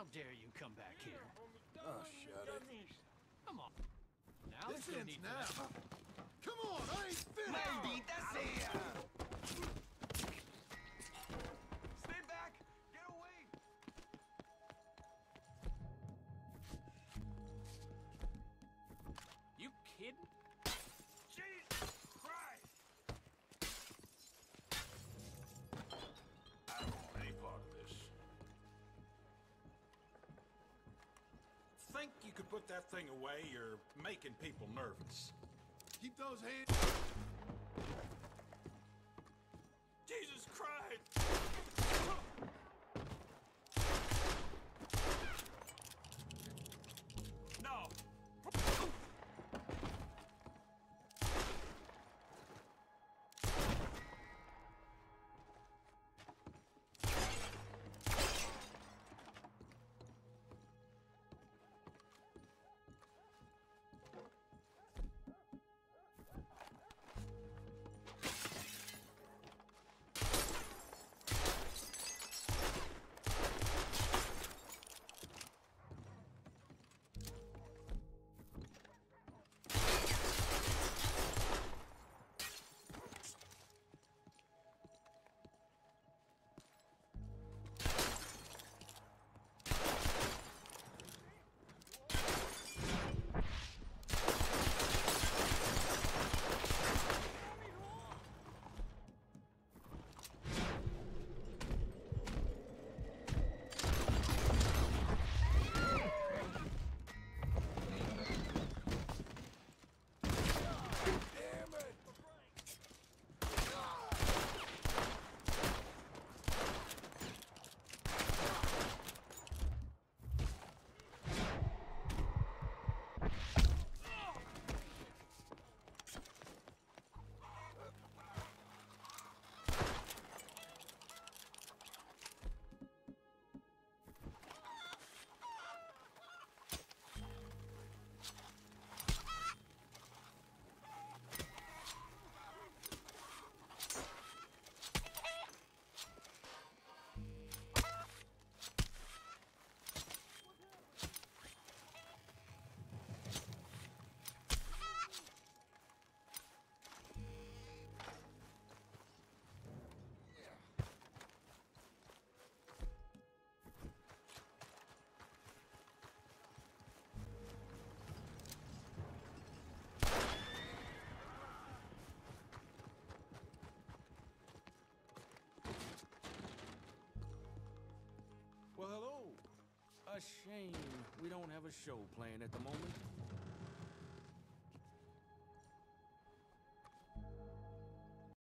dare you come back here? Oh, shut it. Come on. Now This it's ends now. Come on, I ain't finished. ¡Maldita sea! Stay back! Get away! You kidding? Jesus Christ! I don't want any part of this. Think you could put that thing away? You're making people nervous. Keep those hands. Jesus Christ! No! Well, hello. A shame we don't have a show playing at the moment.